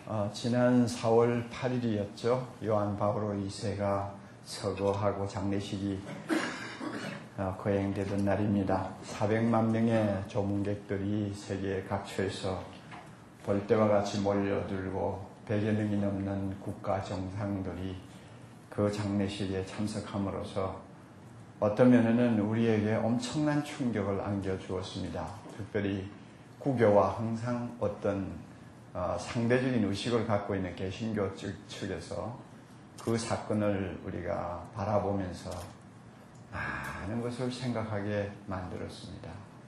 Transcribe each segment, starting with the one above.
지난 4월 8일이었죠. 요한 바오로 2세가 서거하고 장례식이 거행되던 날입니다. 400만 명의 조문객들이 세계 각처에서 벌떼와 같이 몰려들고 100여 명이 넘는 국가 정상들이 그 장례식에 참석함으로써 어떤 면에는 우리에게 엄청난 충격을 안겨주었습니다. 특별히 국교와 항상 어떤 상대적인 의식을 갖고 있는 개신교 측에서 그 사건을 우리가 바라보면서 많은 것을 생각하게 만들었습니다.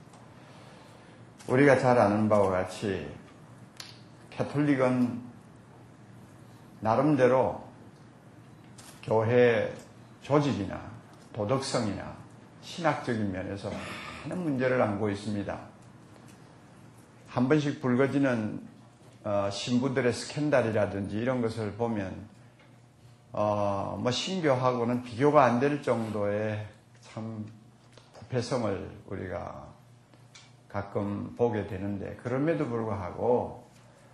우리가 잘 아는 바와 같이 캐톨릭은 나름대로 교회 조직이나 도덕성이나 신학적인 면에서 많은 문제를 안고 있습니다. 한 번씩 불거지는 신부들의 스캔들이라든지 이런 것을 보면 신교하고는 비교가 안 될 정도의 참 부패성을 우리가 가끔 보게 되는데, 그럼에도 불구하고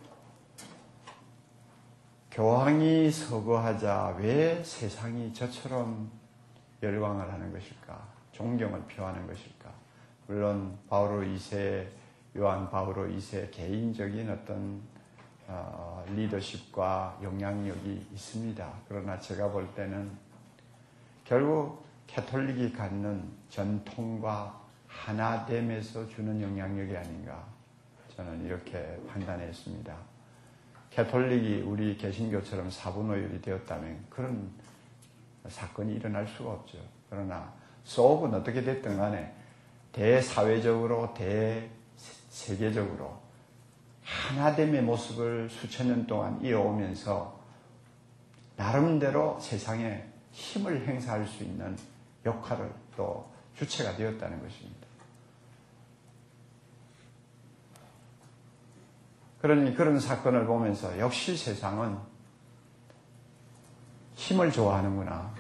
교황이 서거하자 왜 세상이 저처럼 열광을 하는 것일까? 존경을 표하는 것일까? 물론 바오로 2세, 요한 바오로 2세 개인적인 어떤 리더십과 영향력이 있습니다. 그러나 제가 볼 때는 결국 캐톨릭이 갖는 전통과 하나됨에서 주는 영향력이 아닌가, 저는 이렇게 판단했습니다. 캐톨릭이 우리 개신교처럼 사분오율이 되었다면 그런 사건이 일어날 수가 없죠. 그러나 수업은 어떻게 됐든 간에 대사회적으로 대세계적으로 하나됨의 모습을 수천 년 동안 이어오면서 나름대로 세상에 힘을 행사할 수 있는 역할을 또 주체가 되었다는 것입니다. 그러니 그런 사건을 보면서 역시 세상은 힘을 좋아하는구나.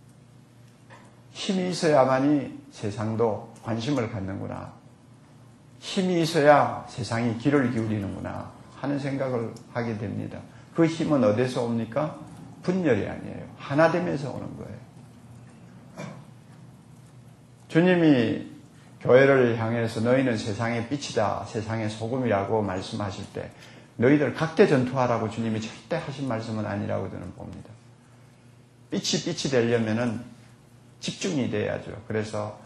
힘이 있어야만이 세상도 관심을 갖는구나. 힘이 있어야 세상이 귀를 기울이는구나 하는 생각을 하게 됩니다. 그 힘은 어디서 옵니까? 분열이 아니에요. 하나됨에서 오는 거예요. 주님이 교회를 향해서 너희는 세상의 빛이다, 세상의 소금이라고 말씀하실 때 너희들 각계 전투하라고 주님이 절대 하신 말씀은 아니라고 저는 봅니다. 빛이 되려면은 집중이 돼야죠. 그래서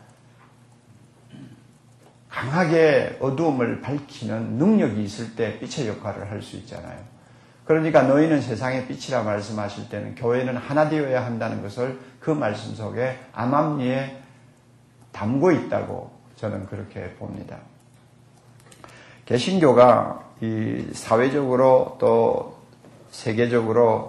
강하게 어두움을 밝히는 능력이 있을 때 빛의 역할을 할 수 있잖아요. 그러니까 너희는 세상의 빛이라 말씀하실 때는 교회는 하나 되어야 한다는 것을 그 말씀 속에 암암리에 담고 있다고 저는 그렇게 봅니다. 개신교가 이 사회적으로 또 세계적으로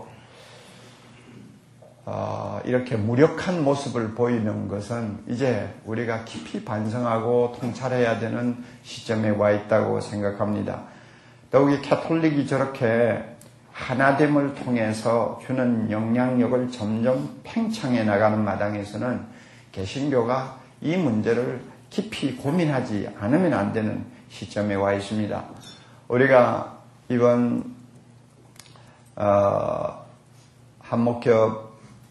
이렇게 무력한 모습을 보이는 것은 이제 우리가 깊이 반성하고 통찰해야 되는 시점에 와 있다고 생각합니다. 더욱이 캐톨릭이 저렇게 하나됨을 통해서 주는 영향력을 점점 팽창해 나가는 마당에서는 개신교가 이 문제를 깊이 고민하지 않으면 안 되는 시점에 와 있습니다. 우리가 이번 한목협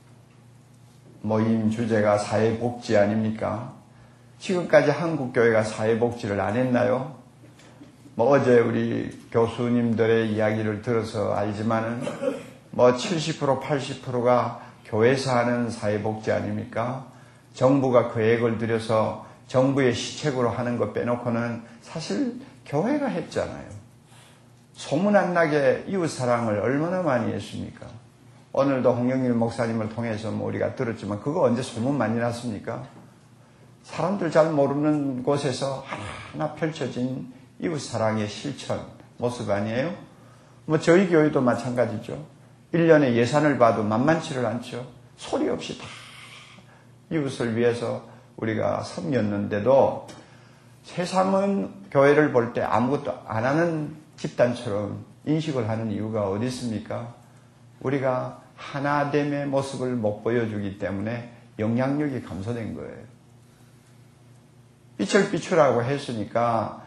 모임 주제가 사회복지 아닙니까? 지금까지 한국교회가 사회복지를 안 했나요? 어제 우리 교수님들의 이야기를 들어서 알지만은 70%, 80%가 교회에서 하는 사회복지 아닙니까? 정부가 계획을 들여서 정부의 시책으로 하는 것 빼놓고는 사실 교회가 했잖아요. 소문 안 나게 이웃사랑을 얼마나 많이 했습니까? 오늘도 홍영일 목사님을 통해서 우리가 들었지만 그거 언제 소문 많이 났습니까? 사람들 잘 모르는 곳에서 하나하나 펼쳐진 이웃사랑의 실천 모습 아니에요? 저희 교회도 마찬가지죠. 1년에 예산을 봐도 만만치를 않죠. 소리 없이 다 이웃을 위해서 우리가 섬겼는데도 세상은 교회를 볼 때 아무것도 안 하는 집단처럼 인식을 하는 이유가 어디 있습니까? 우리가 하나됨의 모습을 못 보여주기 때문에 영향력이 감소된 거예요. 빛을 비추라고 했으니까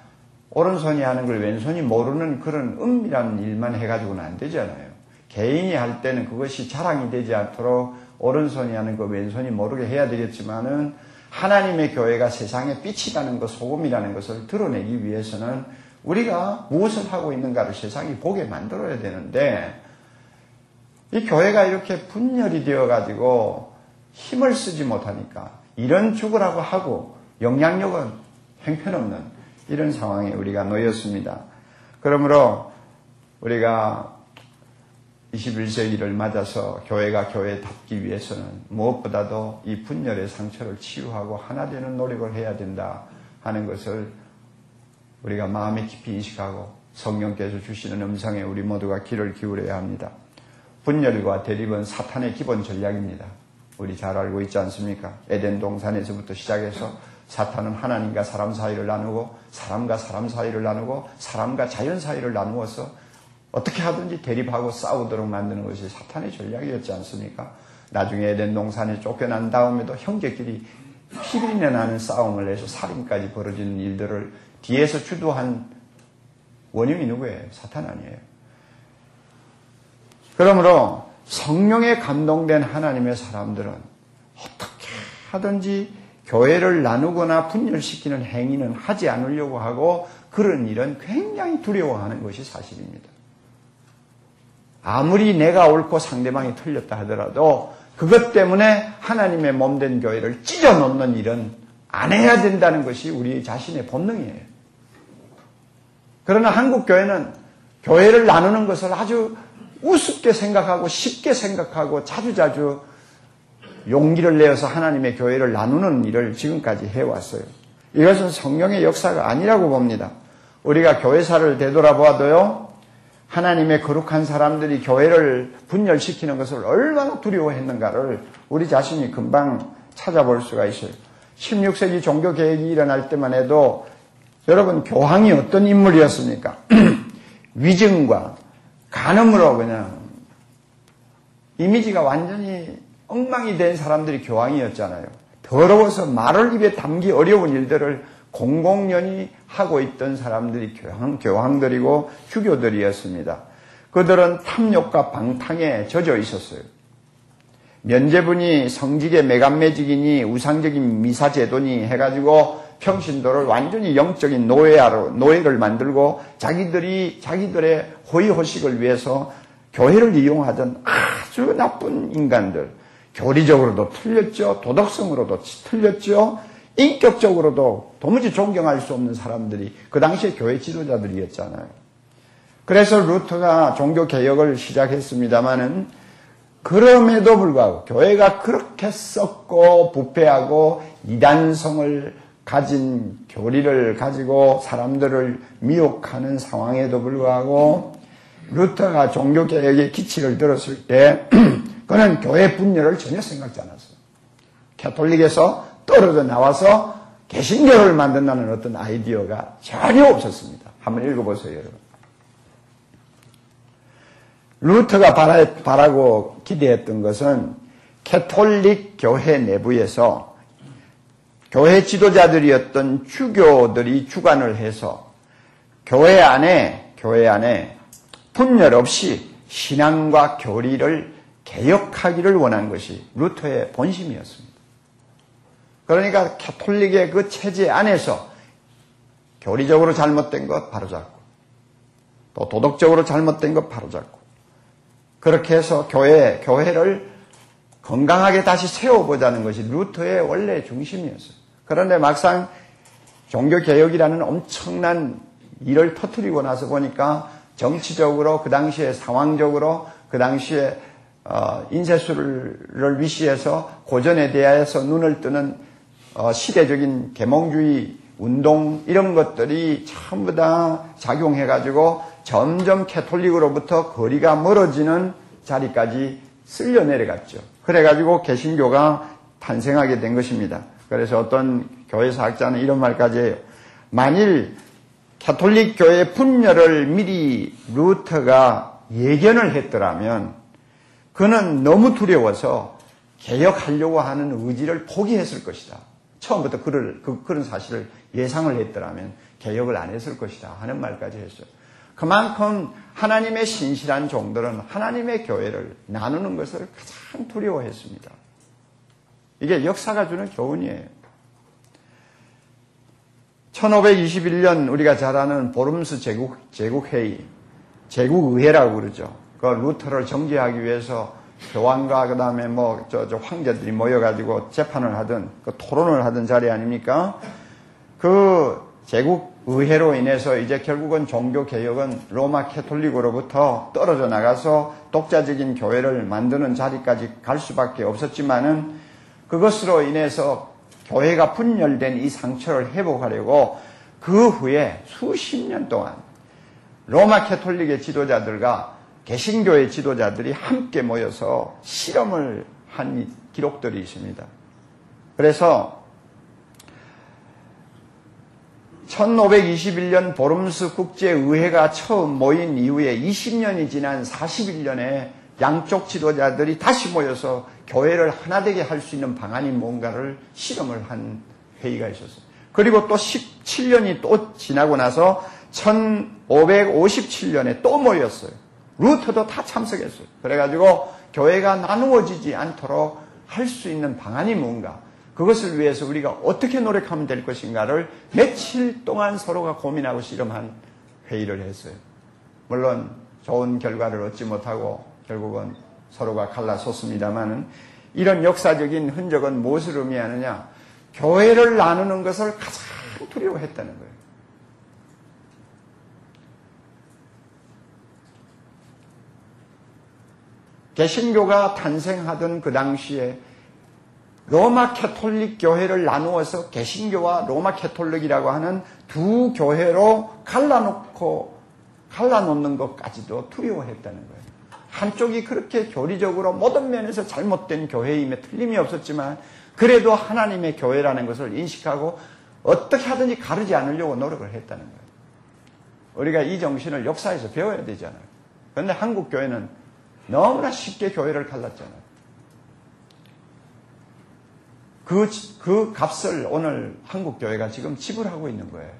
오른손이 하는 걸 왼손이 모르는 그런 은밀한 일만 해가지고는 안 되잖아요. 개인이 할 때는 그것이 자랑이 되지 않도록 오른손이 하는 거 왼손이 모르게 해야 되겠지만은 하나님의 교회가 세상에 빛이라는 것, 소금이라는 것을 드러내기 위해서는 우리가 무엇을 하고 있는가를 세상이 보게 만들어야 되는데, 이 교회가 이렇게 분열이 되어가지고 힘을 쓰지 못하니까 이런 죽으라고 하고 영향력은 형편없는 이런 상황에 우리가 놓였습니다. 그러므로 우리가 21세기를 맞아서 교회가 교회답기 위해서는 무엇보다도 이 분열의 상처를 치유하고 하나 되는 노력을 해야 된다 하는 것을 우리가 마음에 깊이 인식하고 성령께서 주시는 음성에 우리 모두가 귀를 기울여야 합니다. 분열과 대립은 사탄의 기본 전략입니다. 우리 잘 알고 있지 않습니까? 에덴 동산에서부터 시작해서 사탄은 하나님과 사람 사이를 나누고 사람과 사람 사이를 나누고 사람과 자연 사이를 나누어서 어떻게 하든지 대립하고 싸우도록 만드는 것이 사탄의 전략이었지 않습니까? 나중에 에덴 동산에 쫓겨난 다음에도 형제끼리 피비린내 나는 싸움을 해서 살인까지 벌어지는 일들을 뒤에서 주도한 원흉이 누구예요? 사탄 아니에요. 그러므로 성령에 감동된 하나님의 사람들은 어떻게 하든지 교회를 나누거나 분열시키는 행위는 하지 않으려고 하고 그런 일은 굉장히 두려워하는 것이 사실입니다. 아무리 내가 옳고 상대방이 틀렸다 하더라도 그것 때문에 하나님의 몸된 교회를 찢어놓는 일은 안 해야 된다는 것이 우리 자신의 본능이에요. 그러나 한국 교회는 교회를 나누는 것을 아주 우습게 생각하고 쉽게 생각하고 자주자주 용기를 내어서 하나님의 교회를 나누는 일을 지금까지 해왔어요. 이것은 성령의 역사가 아니라고 봅니다. 우리가 교회사를 되돌아보아도요, 하나님의 거룩한 사람들이 교회를 분열시키는 것을 얼마나 두려워했는가를 우리 자신이 금방 찾아볼 수가 있어요. 16세기 종교개혁이 일어날 때만 해도 여러분, 교황이 어떤 인물이었습니까? 위증과 간음으로 그냥 이미지가 완전히 엉망이 된 사람들이 교황이었잖아요. 더러워서 말을 입에 담기 어려운 일들을 공공연히 하고 있던 사람들이 교황들이고 주교들이었습니다. 그들은 탐욕과 방탕에 젖어 있었어요. 면제분이 성직의 매간매직이니 우상적인 미사제도니 해가지고 평신도를 완전히 영적인 노예를 만들고 자기들의 호의호식을 위해서 교회를 이용하던 아주 나쁜 인간들, 교리적으로도 틀렸죠, 도덕성으로도 틀렸죠, 인격적으로도 도무지 존경할 수 없는 사람들이 그 당시에 교회 지도자들이었잖아요. 그래서 루터가 종교개혁을 시작했습니다마는 그럼에도 불구하고 교회가 그렇게 썩고 부패하고 이단성을 가진 교리를 가지고 사람들을 미혹하는 상황에도 불구하고 루터가 종교개혁의 기치를 들었을 때 그는 교회 분열을 전혀 생각지 않았어요. 가톨릭에서 떨어져 나와서 개신교를 만든다는 어떤 아이디어가 전혀 없었습니다. 한번 읽어보세요, 여러분. 루터가 바라고 기대했던 것은 가톨릭 교회 내부에서 교회 지도자들이었던 주교들이 주관을 해서 교회 안에 분열 없이 신앙과 교리를 개혁하기를 원한 것이 루터의 본심이었습니다. 그러니까 가톨릭의 그 체제 안에서 교리적으로 잘못된 것 바로잡고 또 도덕적으로 잘못된 것 바로잡고 그렇게 해서 교회를 건강하게 다시 세워보자는 것이 루터의 원래 중심이었어요. 그런데 막상 종교개혁이라는 엄청난 일을 터뜨리고 나서 보니까 정치적으로 그 당시에 상황적으로 그 당시에 인쇄술을 위시해서 고전에 대해서 눈을 뜨는 시대적인 계몽주의 운동 이런 것들이 전부 다 작용해가지고 점점 가톨릭으로부터 거리가 멀어지는 자리까지 쓸려 내려갔죠. 그래가지고 개신교가 탄생하게 된 것입니다. 그래서 어떤 교회사학자는 이런 말까지 해요. 만일 가톨릭 교회 분열을 미리 루터가 예견을 했더라면 그는 너무 두려워서 개혁하려고 하는 의지를 포기했을 것이다. 처음부터 그런 사실을 예상을 했더라면 개혁을 안 했을 것이다 하는 말까지 했어요. 그만큼 하나님의 신실한 종들은 하나님의 교회를 나누는 것을 가장 두려워했습니다. 이게 역사가 주는 교훈이에요. 1521년 우리가 잘 아는 보름스 제국회의, 제국의회라고 그러죠. 그 루터를 정죄하기 위해서 교황과 그 다음에 황제들이 모여가지고 재판을 하던, 그 토론을 하던 자리 아닙니까? 그 제국의회로 인해서 이제 결국은 종교개혁은 로마 캐톨릭으로부터 떨어져 나가서 독자적인 교회를 만드는 자리까지 갈 수밖에 없었지만은 그것으로 인해서 교회가 분열된 이 상처를 회복하려고 그 후에 수십 년 동안 로마 캐톨릭의 지도자들과 개신교의 지도자들이 함께 모여서 실험을 한 기록들이 있습니다. 그래서 1521년 보름스 국제의회가 처음 모인 이후에 20년이 지난 41년에 양쪽 지도자들이 다시 모여서 교회를 하나 되게 할 수 있는 방안이 뭔가를 실험을 한 회의가 있었어요. 그리고 또 17년이 또 지나고 나서 1557년에 또 모였어요. 루터도 다 참석했어요. 그래가지고 교회가 나누어지지 않도록 할 수 있는 방안이 뭔가, 그것을 위해서 우리가 어떻게 노력하면 될 것인가를 며칠 동안 서로가 고민하고 실험한 회의를 했어요. 물론 좋은 결과를 얻지 못하고 결국은 서로가 갈라섰습니다만은, 이런 역사적인 흔적은 무엇을 의미하느냐? 교회를 나누는 것을 가장 두려워했다는 거예요. 개신교가 탄생하던 그 당시에 로마 캐톨릭 교회를 나누어서 개신교와 로마 캐톨릭이라고 하는 두 교회로 갈라놓는 것까지도 두려워했다는 거예요. 한쪽이 그렇게 교리적으로 모든 면에서 잘못된 교회임에 틀림이 없었지만 그래도 하나님의 교회라는 것을 인식하고 어떻게 하든지 가르지 않으려고 노력을 했다는 거예요. 우리가 이 정신을 역사에서 배워야 되잖아요. 그런데 한국 교회는 너무나 쉽게 교회를 갈랐잖아요. 그 값을 오늘 한국 교회가 지금 지불하고 있는 거예요.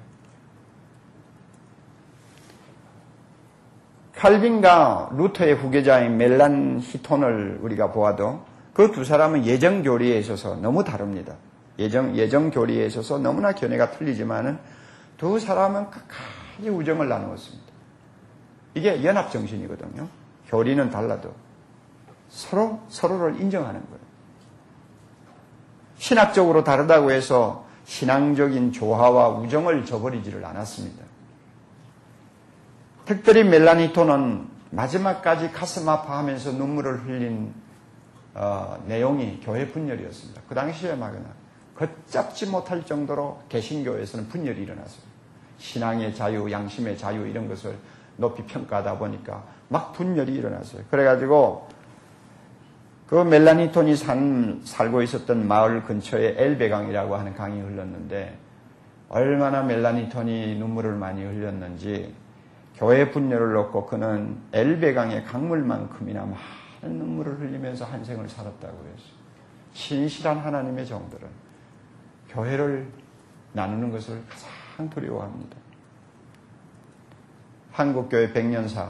칼빈과 루터의 후계자인 멜란히톤을 우리가 보아도 그 두 사람은 예정 교리에 있어서 너무 다릅니다. 예정 교리에 있어서 너무나 견해가 틀리지만은 두 사람은 끝까지 우정을 나누었습니다. 이게 연합 정신이거든요. 교리는 달라도 서로를 인정하는 거예요. 신학적으로 다르다고 해서 신앙적인 조화와 우정을 저버리지를 않았습니다. 특별히 멜란히톤은 마지막까지 가슴 아파하면서 눈물을 흘린 내용이 교회 분열이었습니다. 그 당시에 막이나 걷잡지 못할 정도로 개신교에서는 분열이 일어났어요. 신앙의 자유, 양심의 자유 이런 것을 높이 평가하다 보니까 막 분열이 일어났어요. 그래가지고 그 멜란히톤이 살고 있었던 마을 근처에 엘베강이라고 하는 강이 흘렀는데 얼마나 멜란히톤이 눈물을 많이 흘렸는지 교회 분열을 놓고 그는 엘베강의 강물만큼이나 많은 눈물을 흘리면서 한 생을 살았다고 했어요. 신실한 하나님의 종들은 교회를 나누는 것을 가장 두려워합니다. 한국교회 100년사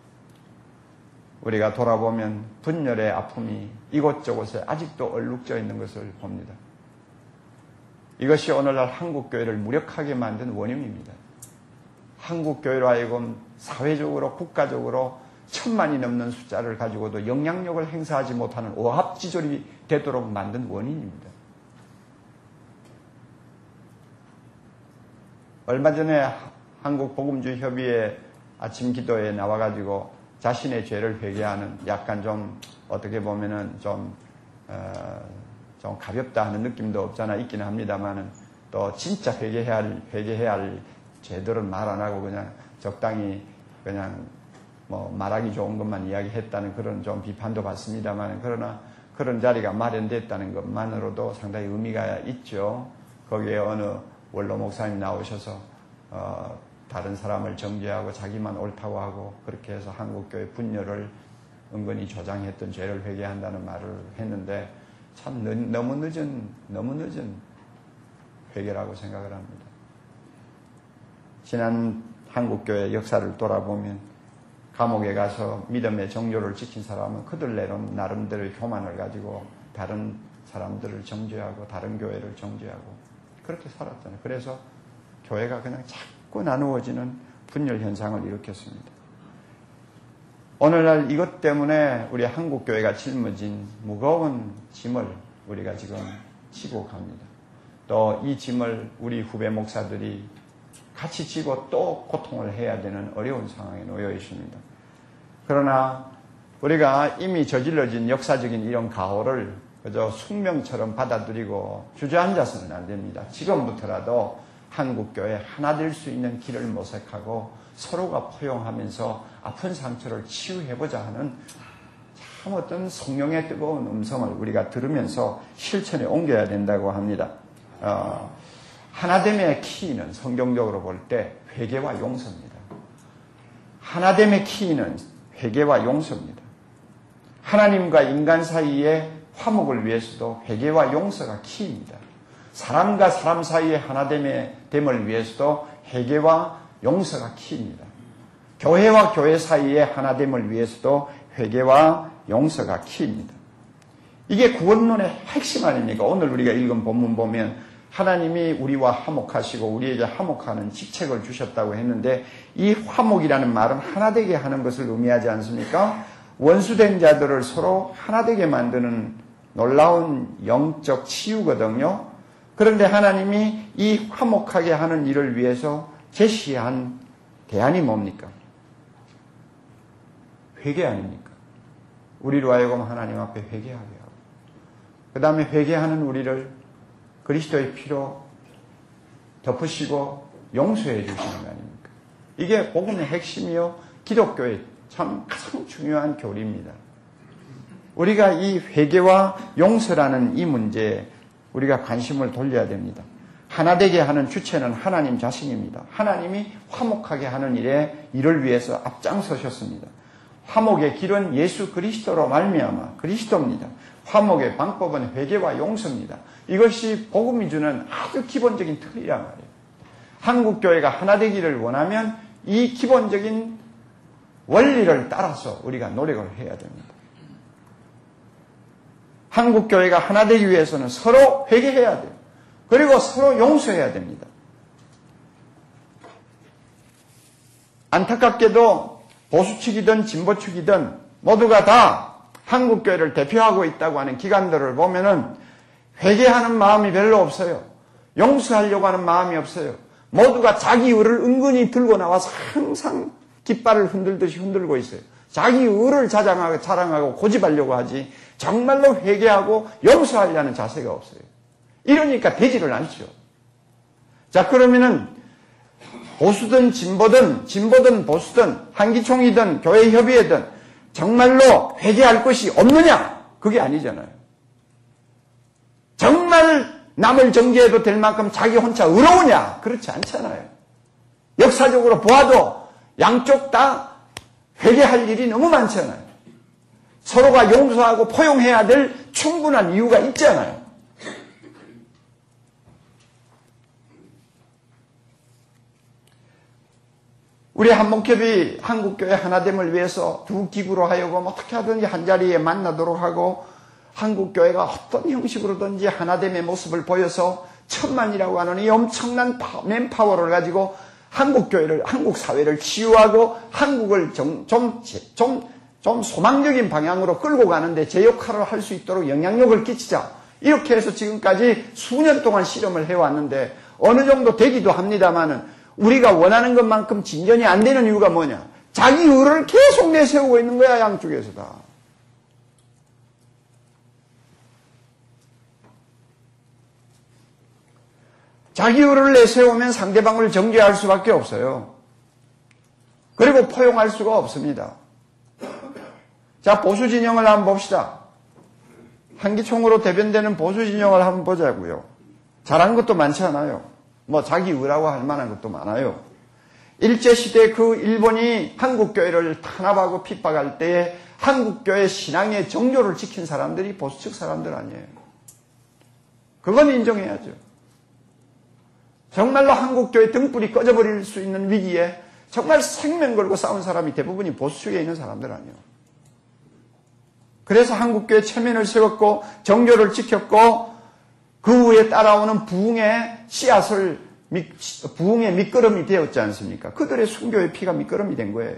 우리가 돌아보면 분열의 아픔이 이곳저곳에 아직도 얼룩져 있는 것을 봅니다. 이것이 오늘날 한국교회를 무력하게 만든 원흉입니다. 한국교회로 하여금 사회적으로 국가적으로 1000만이 넘는 숫자를 가지고도 영향력을 행사하지 못하는 오합지졸이 되도록 만든 원인입니다. 얼마 전에 한국복음주의협의회 아침 기도에 나와가지고 자신의 죄를 회개하는 약간 좀 어떻게 보면은 좀 가볍다 하는 느낌도 없잖아 있기는 합니다만은 또 진짜 회개해야 할 죄들은 말 안 하고 그냥 적당히 그냥 뭐 말하기 좋은 것만 이야기했다는 그런 좀 비판도 받습니다만 그러나 그런 자리가 마련됐다는 것만으로도 상당히 의미가 있죠. 거기에 어느 원로 목사님 나오셔서 다른 사람을 정죄하고 자기만 옳다고 하고 그렇게 해서 한국교회 분열을 은근히 조장했던 죄를 회개한다는 말을 했는데 참 너무 늦은 회개라고 생각을 합니다. 지난 한국교회 역사를 돌아보면 감옥에 가서 믿음의 정조를 지킨 사람은 그들 나름대로의 교만을 가지고 다른 사람들을 정죄하고 다른 교회를 정죄하고 그렇게 살았잖아요. 그래서 교회가 그냥 자꾸 나누어지는 분열 현상을 일으켰습니다. 오늘날 이것 때문에 우리 한국교회가 짊어진 무거운 짐을 우리가 지금 지고 갑니다. 또 이 짐을 우리 후배 목사들이 같이 지고 또 고통을 해야 되는 어려운 상황에 놓여 있습니다. 그러나 우리가 이미 저질러진 역사적인 이런 가호를 그저 숙명처럼 받아들이고 주저앉아서는 안 됩니다. 지금부터라도 한국교회 하나 될 수 있는 길을 모색하고 서로가 포용하면서 아픈 상처를 치유해보자 하는 참 어떤 성령의 뜨거운 음성을 우리가 들으면서 실천에 옮겨야 된다고 합니다. 하나됨의 키는 성경적으로 볼 때 회개와 용서입니다. 하나됨의 키는 회개와 용서입니다. 하나님과 인간 사이의 화목을 위해서도 회개와 용서가 키입니다. 사람과 사람 사이의 하나됨을 위해서도 회개와 용서가 키입니다. 교회와 교회 사이의 하나됨을 위해서도 회개와 용서가 키입니다. 이게 구원론의 핵심 아닙니까? 오늘 우리가 읽은 본문 보면 하나님이 우리와 화목하시고 우리에게 화목하는 직책을 주셨다고 했는데 이 화목이라는 말은 하나되게 하는 것을 의미하지 않습니까? 원수된 자들을 서로 하나되게 만드는 놀라운 영적 치유거든요. 그런데 하나님이 이 화목하게 하는 일을 위해서 제시한 대안이 뭡니까? 회개 아닙니까? 우리로 하여금 하나님 앞에 회개하게 하고 그 다음에 회개하는 우리를 그리스도의 피로 덮으시고 용서해 주시는 거 아닙니까? 이게 복음의 핵심이요 기독교의 참 가장 중요한 교리입니다. 우리가 이 회개와 용서라는 이 문제에 우리가 관심을 돌려야 됩니다. 하나되게 하는 주체는 하나님 자신입니다. 하나님이 화목하게 하는 일을 위해서 앞장서셨습니다. 화목의 길은 예수 그리스도로 말미암아 그리스도입니다. 화목의 방법은 회개와 용서입니다. 이것이 복음이 주는 아주 기본적인 틀이란 말이에요. 한국교회가 하나 되기를 원하면 이 기본적인 원리를 따라서 우리가 노력을 해야 됩니다. 한국교회가 하나 되기 위해서는 서로 회개해야 돼요. 그리고 서로 용서해야 됩니다. 안타깝게도 보수측이든 진보측이든 모두가 다 한국교회를 대표하고 있다고 하는 기관들을 보면은 회개하는 마음이 별로 없어요. 용서하려고 하는 마음이 없어요. 모두가 자기 의를 은근히 들고 나와서 항상 깃발을 흔들듯이 흔들고 있어요. 자기 의를 자랑하고 고집하려고 하지 정말로 회개하고 용서하려는 자세가 없어요. 이러니까 되지를 않죠. 자, 그러면은 보수든 진보든 보수든 한기총이든 교회협의회든 정말로 회개할 것이 없느냐? 그게 아니잖아요. 정말 남을 정죄해도 될 만큼 자기 혼자 의로우냐? 그렇지 않잖아요. 역사적으로 보아도 양쪽 다 회개할 일이 너무 많잖아요. 서로가 용서하고 포용해야 될 충분한 이유가 있잖아요. 우리 한목협이 한국교회 하나됨을 위해서 두 기구로 하여금 어떻게 하든지 한자리에 만나도록 하고 한국교회가 어떤 형식으로든지 하나됨의 모습을 보여서 천만이라고 하는 이 엄청난 맨파워를 가지고 한국교회를, 한국 사회를 치유하고 한국을 좀 소망적인 방향으로 끌고 가는데 제 역할을 할 수 있도록 영향력을 끼치자. 이렇게 해서 지금까지 수년 동안 실험을 해왔는데 어느 정도 되기도 합니다만은 우리가 원하는 것만큼 진전이 안 되는 이유가 뭐냐? 자기 의를 계속 내세우고 있는 거야, 양쪽에서 다. 자기 의를 내세우면 상대방을 정죄할 수밖에 없어요. 그리고 포용할 수가 없습니다. 자, 보수 진영을 한번 봅시다. 한기총으로 대변되는 보수 진영을 한번 보자고요. 잘한 것도 많지 않아요. 뭐 자기 의라고 할 만한 것도 많아요. 일제시대 그 일본이 한국교회를 탄압하고 핍박할 때에 한국교회 신앙의 정조를 지킨 사람들이 보수측 사람들 아니에요. 그건 인정해야죠. 정말로 한국교회 등불이 꺼져버릴 수 있는 위기에 정말 생명 걸고 싸운 사람이 대부분이 보수축에 있는 사람들 아니에요. 그래서 한국교회 체면을 세웠고 정교를 지켰고 그 후에 따라오는 부흥의 씨앗을 부흥의 밑거름이 되었지 않습니까? 그들의 순교의 피가 밑거름이 된 거예요.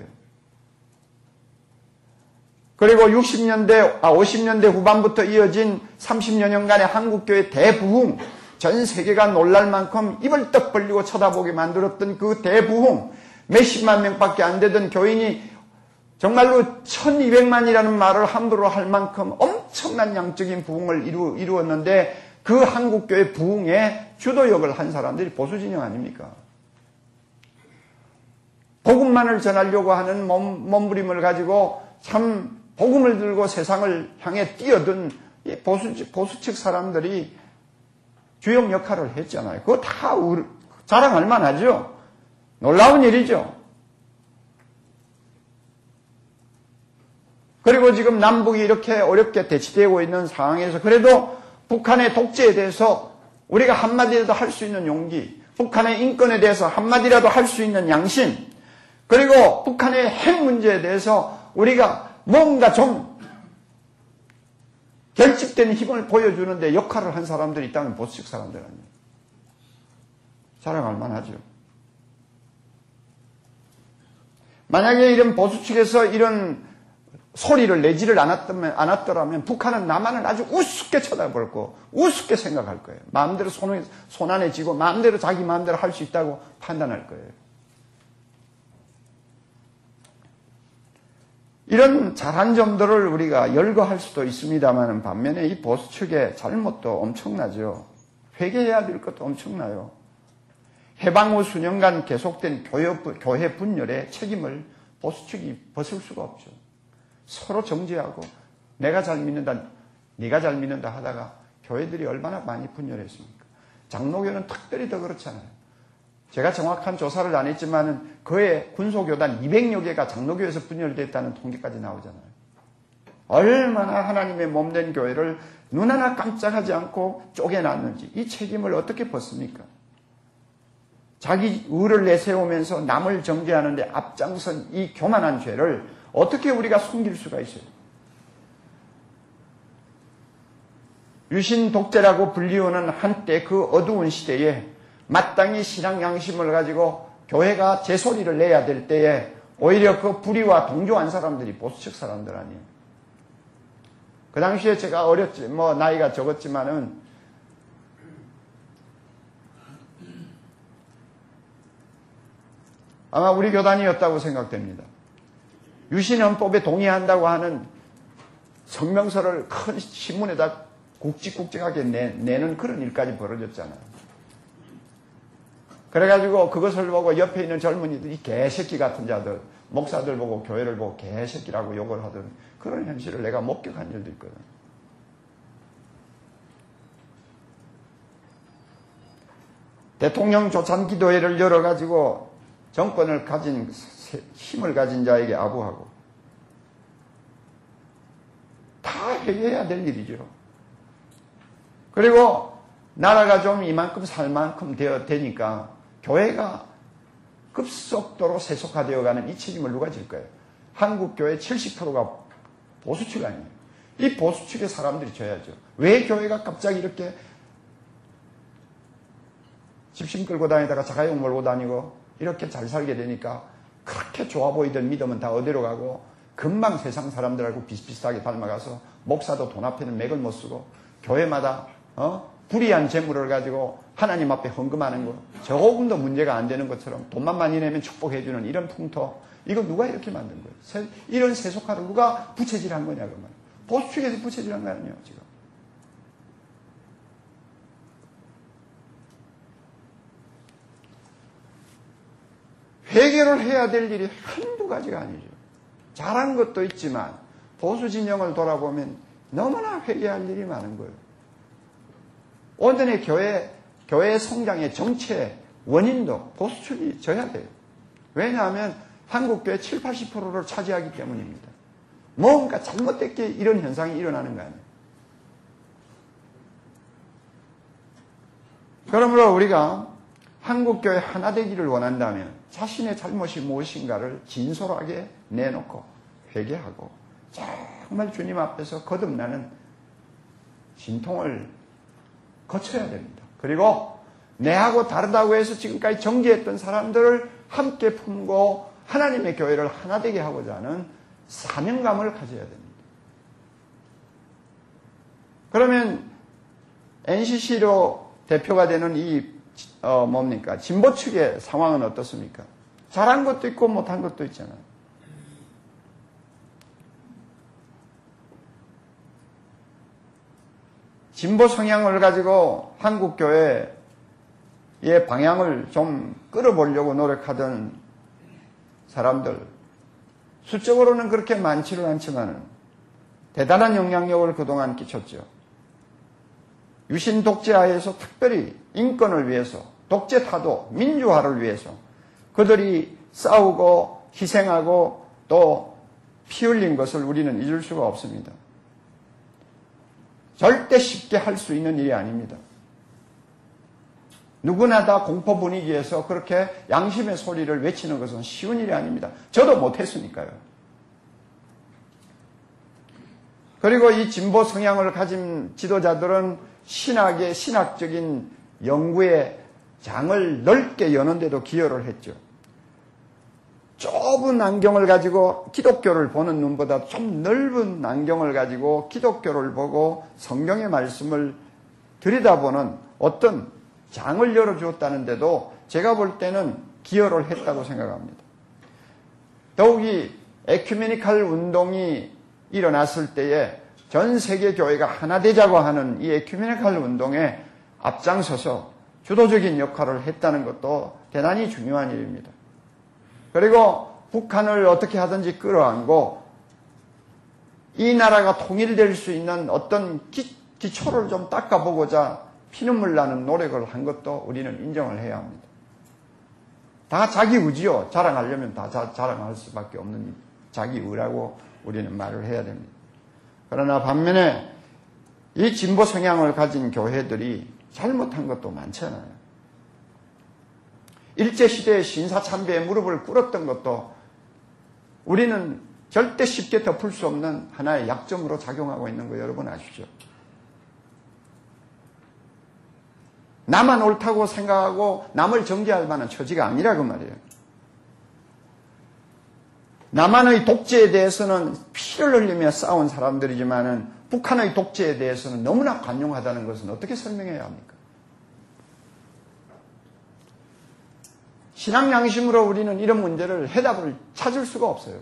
그리고 50년대 후반부터 이어진 30여 년간의 한국교회 대부흥, 전 세계가 놀랄 만큼 입을 떡 벌리고 쳐다보게 만들었던 그 대부흥, 몇십만 명밖에 안 되던 교인이 정말로 1200만이라는 말을 함부로 할 만큼 엄청난 양적인 부흥을 이루었는데 그 한국교회 부흥의 주도역을 한 사람들이 보수진영 아닙니까? 복음만을 전하려고 하는 몸부림을 가지고 참 복음을 들고 세상을 향해 뛰어든 이 보수측 사람들이 주역 역할을 했잖아요. 그거 다 자랑할 만하죠. 놀라운 일이죠. 그리고 지금 남북이 이렇게 어렵게 대치되고 있는 상황에서 그래도 북한의 독재에 대해서 우리가 한마디라도 할 수 있는 용기, 북한의 인권에 대해서 한마디라도 할 수 있는 양심, 그리고 북한의 핵 문제에 대해서 우리가 뭔가 좀 결집된 힘을 보여주는데 역할을 한 사람들이 있다면 보수측 사람들 아니에요. 자랑할 만하죠. 만약에 이런 보수측에서 이런 소리를 내지를 않았더라면 북한은 남한을 아주 우습게 쳐다볼 거, 우습게 생각할 거예요. 마음대로 손안에 쥐고 마음대로 자기 마음대로 할 수 있다고 판단할 거예요. 이런 잘한 점들을 우리가 열거할 수도 있습니다만 반면에 이 보수측의 잘못도 엄청나죠. 회개해야 될 것도 엄청나요. 해방 후 수년간 계속된 교회 분열의 책임을 보수측이 벗을 수가 없죠. 서로 정죄하고 내가 잘 믿는다, 네가 잘 믿는다 하다가 교회들이 얼마나 많이 분열했습니까? 장로교는 특별히 더 그렇잖아요. 제가 정확한 조사를 안 했지만 그의 군소교단 200여 개가 장로교에서 분열됐다는 통계까지 나오잖아요. 얼마나 하나님의 몸된 교회를 눈 하나 깜짝하지 않고 쪼개놨는지 이 책임을 어떻게 벗습니까? 자기 의를 내세우면서 남을 정죄하는데 앞장선 이 교만한 죄를 어떻게 우리가 숨길 수가 있어요? 유신 독재라고 불리우는 한때 그 어두운 시대에 마땅히 신앙 양심을 가지고 교회가 제 소리를 내야 될 때에 오히려 그 불의와 동조한 사람들이 보수측 사람들 아니에요. 그 당시에 제가 나이가 적었지만은 아마 우리 교단이었다고 생각됩니다. 유신헌법에 동의한다고 하는 성명서를 큰 신문에다 굵직굵직하게 내는 그런 일까지 벌어졌잖아요. 그래가지고 그것을 보고 옆에 있는 젊은이들이 개새끼 같은 자들, 목사들 보고 교회를 보고 개새끼라고 욕을 하던 그런 현실을 내가 목격한 일도 있거든. 대통령 조찬기도회를 열어가지고 정권을 가진 힘을 가진 자에게 아부하고 다 해결해야 될 일이죠. 그리고 나라가 좀 이만큼 살 만큼 되니까 교회가 급속도로 세속화되어가는 이 책임을 누가 질 거예요? 한국교회 70%가 보수측 아니에요. 이 보수측의 사람들이 져야죠. 왜 교회가 갑자기 이렇게 집신 끌고 다니다가 자가용 몰고 다니고 이렇게 잘 살게 되니까 그렇게 좋아 보이던 믿음은 다 어디로 가고 금방 세상 사람들하고 비슷비슷하게 닮아가서 목사도 돈 앞에는 맥을 못 쓰고 교회마다 불이한 재물을 가지고 하나님 앞에 헌금하는 거 조금도 문제가 안 되는 것처럼 돈만 많이 내면 축복해주는 이런 풍토 이거 누가 이렇게 만든 거예요? 이런 세속화를 누가 부채질한 거냐 그 말이에요. 보수측에서 부채질한 거 아니에요 지금. 해결을 해야 될 일이 한두 가지가 아니죠. 잘한 것도 있지만 보수 진영을 돌아보면 너무나 회개할 일이 많은 거예요. 오늘의 교회 성장의 정체 원인도 보수측이 져야 돼요. 왜냐하면 한국교회 7, 80%를 차지하기 때문입니다. 뭔가 잘못됐기에 이런 현상이 일어나는 거 아니에요. 그러므로 우리가 한국교회 하나 되기를 원한다면 자신의 잘못이 무엇인가를 진솔하게 내놓고 회개하고 정말 주님 앞에서 거듭나는 진통을 거쳐야 됩니다. 그리고 내하고 다르다고 해서 지금까지 정죄했던 사람들을 함께 품고 하나님의 교회를 하나 되게 하고자 하는 사명감을 가져야 됩니다. 그러면 NCC로 대표가 되는 이 진보 측의 상황은 어떻습니까? 잘한 것도 있고 못한 것도 있잖아요. 진보 성향을 가지고 한국 교회의 방향을 좀 끌어보려고 노력하던 사람들, 수적으로는 그렇게 많지는 않지만 대단한 영향력을 그동안 끼쳤죠. 유신 독재하에서 특별히 인권을 위해서, 독재 타도, 민주화를 위해서 그들이 싸우고 희생하고 또 피 흘린 것을 우리는 잊을 수가 없습니다. 절대 쉽게 할 수 있는 일이 아닙니다. 누구나 다 공포 분위기에서 그렇게 양심의 소리를 외치는 것은 쉬운 일이 아닙니다. 저도 못했으니까요. 그리고 이 진보 성향을 가진 지도자들은 신학적인 연구의 장을 넓게 여는데도 기여를 했죠. 좁은 안경을 가지고 기독교를 보는 눈보다 좀 넓은 안경을 가지고 기독교를 보고 성경의 말씀을 들여다보는 어떤 장을 열어주었다는데도 제가 볼 때는 기여를 했다고 생각합니다. 더욱이 에큐메니칼 운동이 일어났을 때에 전 세계 교회가 하나 되자고 하는 이 에큐메니칼 운동에 앞장서서 주도적인 역할을 했다는 것도 대단히 중요한 일입니다. 그리고 북한을 어떻게 하든지 끌어안고 이 나라가 통일될 수 있는 어떤 기초를 좀 닦아보고자 피눈물 나는 노력을 한 것도 우리는 인정을 해야 합니다. 다 자기 의지요. 자랑하려면 다 자랑할 수밖에 없는 자기 의라고 우리는 말을 해야 됩니다. 그러나 반면에 이 진보 성향을 가진 교회들이 잘못한 것도 많잖아요. 일제시대에 신사참배에 무릎을 꿇었던 것도 우리는 절대 쉽게 덮을 수 없는 하나의 약점으로 작용하고 있는 거 여러분 아시죠? 나만 옳다고 생각하고 남을 정죄할 만한 처지가 아니라고 말이에요. 남한의 독재에 대해서는 피를 흘리며 싸운 사람들이지만은 북한의 독재에 대해서는 너무나 관용하다는 것은 어떻게 설명해야 합니까? 신앙 양심으로 우리는 이런 문제를 해답을 찾을 수가 없어요.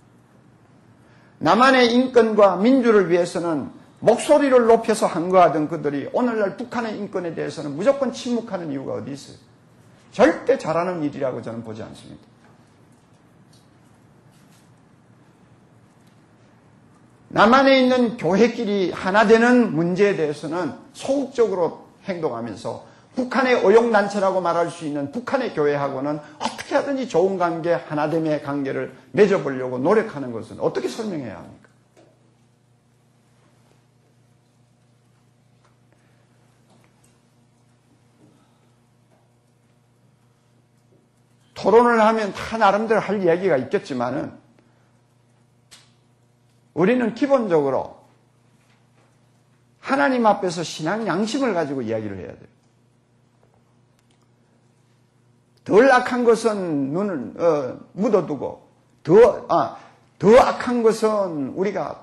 남한의 인권과 민주를 위해서는 목소리를 높여서 항거하던 그들이 오늘날 북한의 인권에 대해서는 무조건 침묵하는 이유가 어디 있어요? 절대 잘하는 일이라고 저는 보지 않습니다. 남한에 있는 교회끼리 하나 되는 문제에 대해서는 소극적으로 행동하면서 북한의 의용단체라고 말할 수 있는 북한의 교회하고는 어떻게 하든지 좋은 관계, 하나됨의 관계를 맺어보려고 노력하는 것은 어떻게 설명해야 합니까? 토론을 하면 다 나름대로 할 이야기가 있겠지만은 우리는 기본적으로 하나님 앞에서 신앙 양심을 가지고 이야기를 해야 돼요. 덜 악한 것은 눈을 묻어두고 더 악한 것은 우리가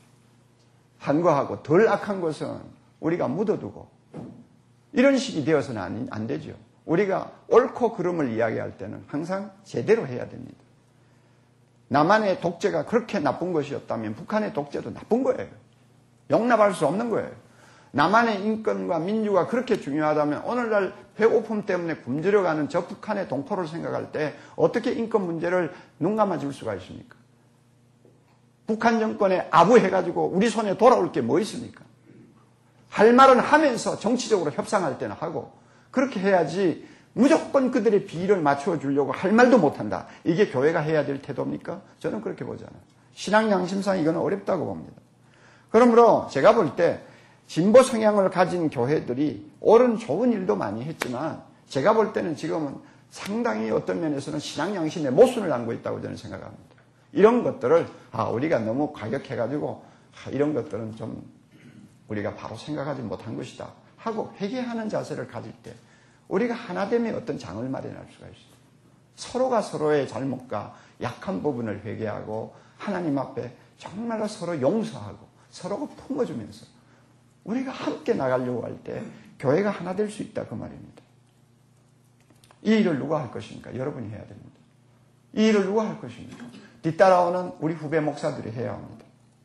한거하고 덜 악한 것은 우리가 묻어두고 이런 식이 되어서는 안 되죠. 우리가 옳고 그름을 이야기할 때는 항상 제대로 해야 됩니다. 남한의 독재가 그렇게 나쁜 것이었다면 북한의 독재도 나쁜 거예요. 용납할 수 없는 거예요. 남한의 인권과 민주가 그렇게 중요하다면 오늘날 배고픔 때문에 굶주려가는 저 북한의 동포를 생각할 때 어떻게 인권 문제를 눈 감아줄 수가 있습니까? 북한 정권에 아부해가지고 우리 손에 돌아올 게 뭐 있습니까? 할 말은 하면서 정치적으로 협상할 때는 하고 그렇게 해야지 무조건 그들의 비위를 맞추어 주려고 할 말도 못한다. 이게 교회가 해야 될 태도입니까? 저는 그렇게 보지 않아요. 신앙 양심상 이건 어렵다고 봅니다. 그러므로 제가 볼 때 진보 성향을 가진 교회들이 옳은 좋은 일도 많이 했지만 제가 볼 때는 지금은 상당히 어떤 면에서는 신앙 양심에 모순을 안고 있다고 저는 생각합니다. 이런 것들을 우리가 너무 과격해가지고 이런 것들은 좀 우리가 바로 생각하지 못한 것이다 하고 회개하는 자세를 가질 때 우리가 하나됨의 어떤 장을 마련할 수가 있어요. 서로가 서로의 잘못과 약한 부분을 회개하고 하나님 앞에 정말로 서로 용서하고 서로가 품어주면서 우리가 함께 나가려고 할 때 교회가 하나 될 수 있다 그 말입니다. 이 일을 누가 할 것입니까? 여러분이 해야 됩니다. 이 일을 누가 할 것입니까? 뒤따라오는 우리 후배 목사들이 해야 합니다.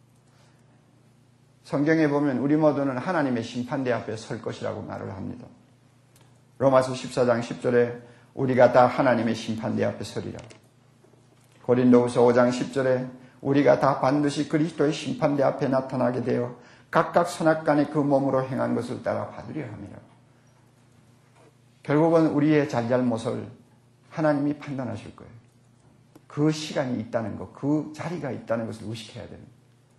성경에 보면 우리 모두는 하나님의 심판대 앞에 설 것이라고 말을 합니다. 로마서 14장 10절에 우리가 다 하나님의 심판대 앞에 서리라. 고린도후서 5장 10절에 우리가 다 반드시 그리스도의 심판대 앞에 나타나게 되어 각각 선악간에 그 몸으로 행한 것을 따라 받으려 함이라. 결국은 우리의 잘잘못을 하나님이 판단하실 거예요. 그 시간이 있다는 것, 그 자리가 있다는 것을 의식해야 됩니다.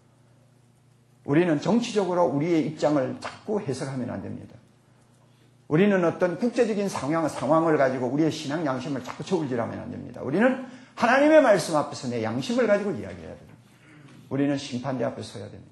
우리는 정치적으로 우리의 입장을 자꾸 해석하면 안 됩니다. 우리는 어떤 국제적인 상황을 가지고 우리의 신앙 양심을 자꾸 저울질하면 안 됩니다. 우리는 하나님의 말씀 앞에서 내 양심을 가지고 이야기해야 됩니다. 우리는 심판대 앞에 서야 됩니다.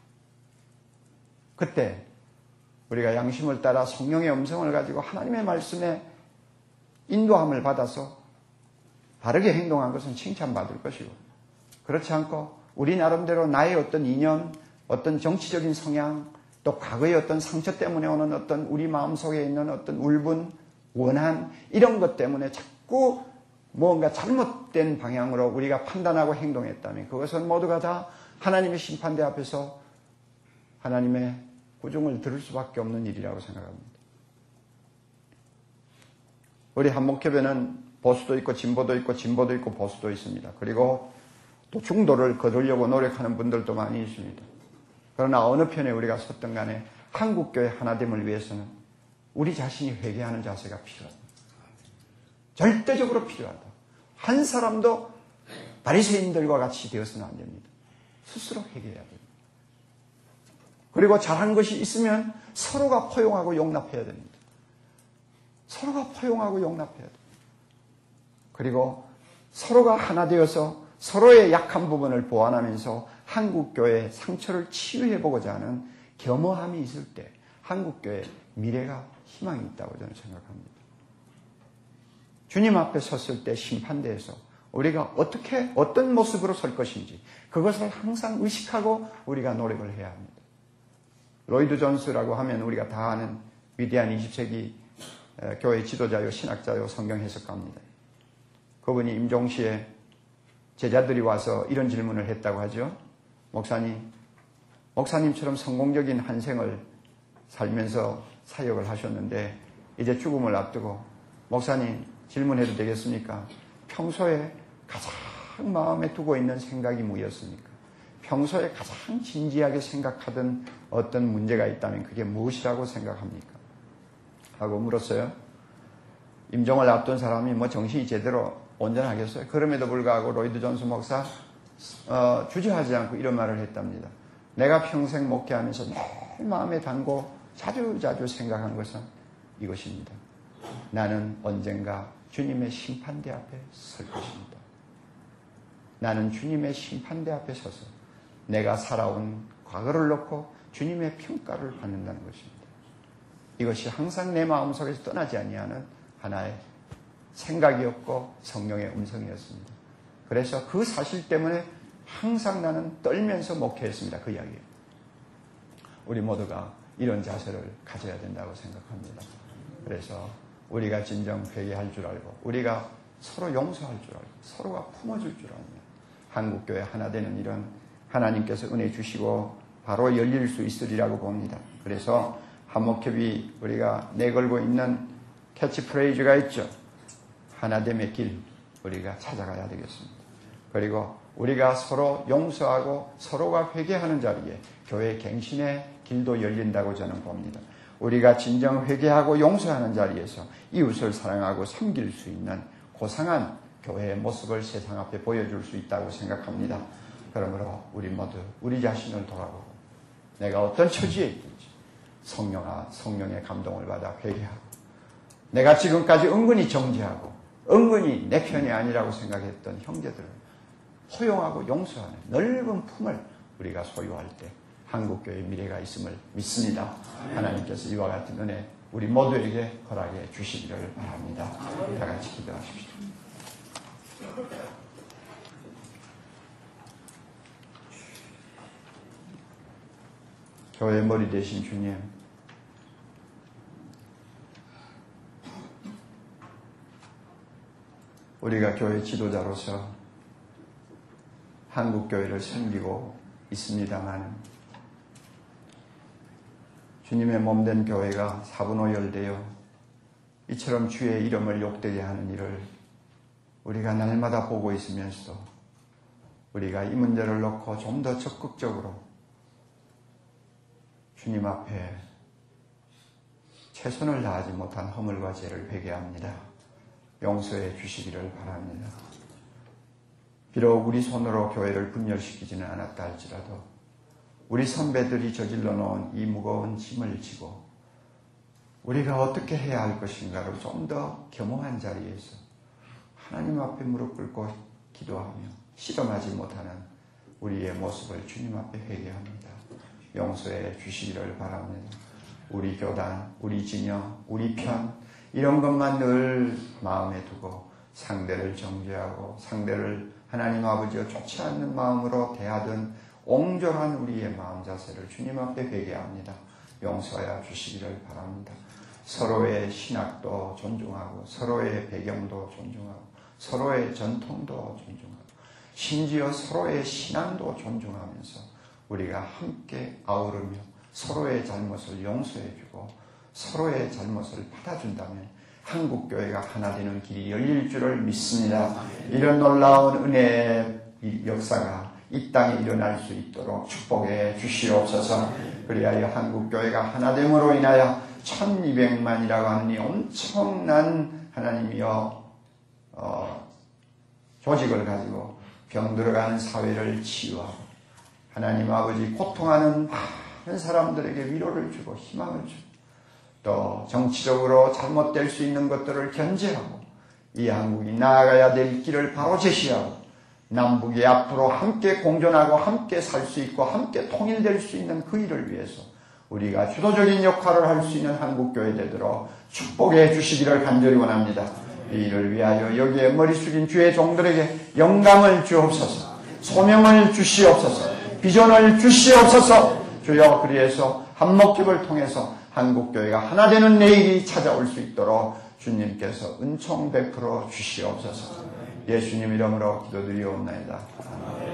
그때 우리가 양심을 따라 성령의 음성을 가지고 하나님의 말씀에 인도함을 받아서 바르게 행동한 것은 칭찬받을 것이고, 그렇지 않고 우리 나름대로 나의 어떤 이념, 어떤 정치적인 성향, 또 과거의 어떤 상처 때문에 오는 어떤 우리 마음속에 있는 어떤 울분, 원한, 이런 것 때문에 자꾸 뭔가 잘못된 방향으로 우리가 판단하고 행동했다면 그것은 모두가 다 하나님의 심판대 앞에서 하나님의 구중을 들을 수밖에 없는 일이라고 생각합니다. 우리 한목협에는 보수도 있고 진보도 있고 진보도 있고 보수도 있습니다. 그리고 또 중도를 거두려고 노력하는 분들도 많이 있습니다. 그러나 어느 편에 우리가 섰던 간에 한국교회 하나됨을 위해서는 우리 자신이 회개하는 자세가 필요하다. 절대적으로 필요하다. 한 사람도 바리새인들과 같이 되어서는 안 됩니다. 스스로 회개해야 됩니다. 그리고 잘한 것이 있으면 서로가 포용하고 용납해야 됩니다. 서로가 포용하고 용납해야 됩니다. 그리고 서로가 하나 되어서 서로의 약한 부분을 보완하면서 한국교회의 상처를 치유해보고자 하는 겸허함이 있을 때 한국교회의 미래가 희망이 있다고 저는 생각합니다. 주님 앞에 섰을 때 심판대에서 우리가 어떤 모습으로 설 것인지 그것을 항상 의식하고 우리가 노력을 해야 합니다. 로이드 존스라고 하면 우리가 다 아는 위대한 20세기 교회 지도자요, 신학자요, 성경 해석가입니다. 그분이 임종시에 제자들이 와서 이런 질문을 했다고 하죠. 목사님처럼 성공적인 한 생을 살면서 사역을 하셨는데 이제 죽음을 앞두고 목사님 질문해도 되겠습니까? 평소에 가장 마음에 두고 있는 생각이 뭐였습니까? 평소에 가장 진지하게 생각하던 어떤 문제가 있다면 그게 무엇이라고 생각합니까? 하고 물었어요. 임종을 앞둔 사람이 정신이 제대로 온전하겠어요? 그럼에도 불구하고 로이드 존스 목사 주저하지 않고 이런 말을 했답니다. 내가 평생 목회하면서 늘 마음에 담고 자주자주 생각한 것은 이것입니다. 나는 언젠가 주님의 심판대 앞에 설 것입니다. 나는 주님의 심판대 앞에 서서 내가 살아온 과거를 놓고 주님의 평가를 받는다는 것입니다. 이것이 항상 내 마음속에서 떠나지 아니하는 하나의 생각이었고 성령의 음성이었습니다. 그래서 그 사실 때문에 항상 나는 떨면서 목회했습니다. 그 이야기예요. 우리 모두가 이런 자세를 가져야 된다고 생각합니다. 그래서 우리가 진정 회개할 줄 알고 우리가 서로 용서할 줄 알고 서로가 품어줄 줄 알면 한국교회 하나 되는 이런 하나님께서 은혜 주시고 바로 열릴 수 있으리라고 봅니다. 그래서 한목협이 우리가 내걸고 있는 캐치프레이즈가 있죠. 하나됨의 길 우리가 찾아가야 되겠습니다. 그리고 우리가 서로 용서하고 서로가 회개하는 자리에 교회 갱신의 길도 열린다고 저는 봅니다. 우리가 진정 회개하고 용서하는 자리에서 이웃을 사랑하고 섬길 수 있는 고상한 교회의 모습을 세상 앞에 보여줄 수 있다고 생각합니다. 그러므로 우리 모두 우리 자신을 돌아보고 내가 어떤 처지에 있든지 성령의 감동을 받아 회개하고 내가 지금까지 은근히 정죄하고 은근히 내 편이 아니라고 생각했던 형제들을 포용하고 용서하는 넓은 품을 우리가 소유할 때 한국교회의 미래가 있음을 믿습니다. 하나님께서 이와 같은 은혜 우리 모두에게 허락해 주시기를 바랍니다. 다 같이 기도하십시오. 교회의 머리 되신 주님, 우리가 교회 지도자로서 한국교회를 섬기고 있습니다만 주님의 몸된 교회가 사분오열되어 이처럼 주의 이름을 욕되게 하는 일을 우리가 날마다 보고 있으면서도 우리가 이 문제를 놓고 좀 더 적극적으로 주님 앞에 최선을 다하지 못한 허물과 죄를 회개합니다. 용서해 주시기를 바랍니다. 비록 우리 손으로 교회를 분열시키지는 않았다 할지라도 우리 선배들이 저질러 놓은 이 무거운 짐을 지고 우리가 어떻게 해야 할 것인가를 좀 더 겸허한 자리에서 하나님 앞에 무릎 꿇고 기도하며 실험하지 못하는 우리의 모습을 주님 앞에 회개합니다. 용서해 주시기를 바랍니다. 우리 교단, 우리 진영, 우리 편 이런 것만 늘 마음에 두고 상대를 정죄하고 상대를 하나님 아버지와 좋지 않는 마음으로 대하던 옹졸한 우리의 마음 자세를 주님 앞에 회개합니다. 용서해 주시기를 바랍니다. 서로의 신학도 존중하고 서로의 배경도 존중하고 서로의 전통도 존중하고 심지어 서로의 신앙도 존중하면서 우리가 함께 아우르며 서로의 잘못을 용서해주고 서로의 잘못을 받아준다면 한국교회가 하나 되는 길이 열릴 줄을 믿습니다. 이런 놀라운 은혜의 역사가 이 땅에 일어날 수 있도록 축복해 주시옵소서. 그리하여 한국교회가 하나됨으로 인하여 1200만이라고 하는 이 엄청난 하나님이여 조직을 가지고 병들어가는 사회를 치유하고 하나님 아버지 고통하는 많은 사람들에게 위로를 주고 희망을 주고 또 정치적으로 잘못될 수 있는 것들을 견제하고 이 한국이 나아가야 될 길을 바로 제시하고 남북이 앞으로 함께 공존하고 함께 살 수 있고 함께 통일될 수 있는 그 일을 위해서 우리가 주도적인 역할을 할 수 있는 한국교회 되도록 축복해 주시기를 간절히 원합니다. 이 일을 위하여 여기에 머리 숙인 주의 종들에게 영감을 주옵소서, 소명을 주시옵소서, 비전을 주시옵소서. 주여, 그리해서 한목집을 통해서 한국교회가 하나 되는 내일이 찾아올 수 있도록 주님께서 은총 베풀어 주시옵소서. 예수님 이름으로 기도드리옵나이다. 아멘.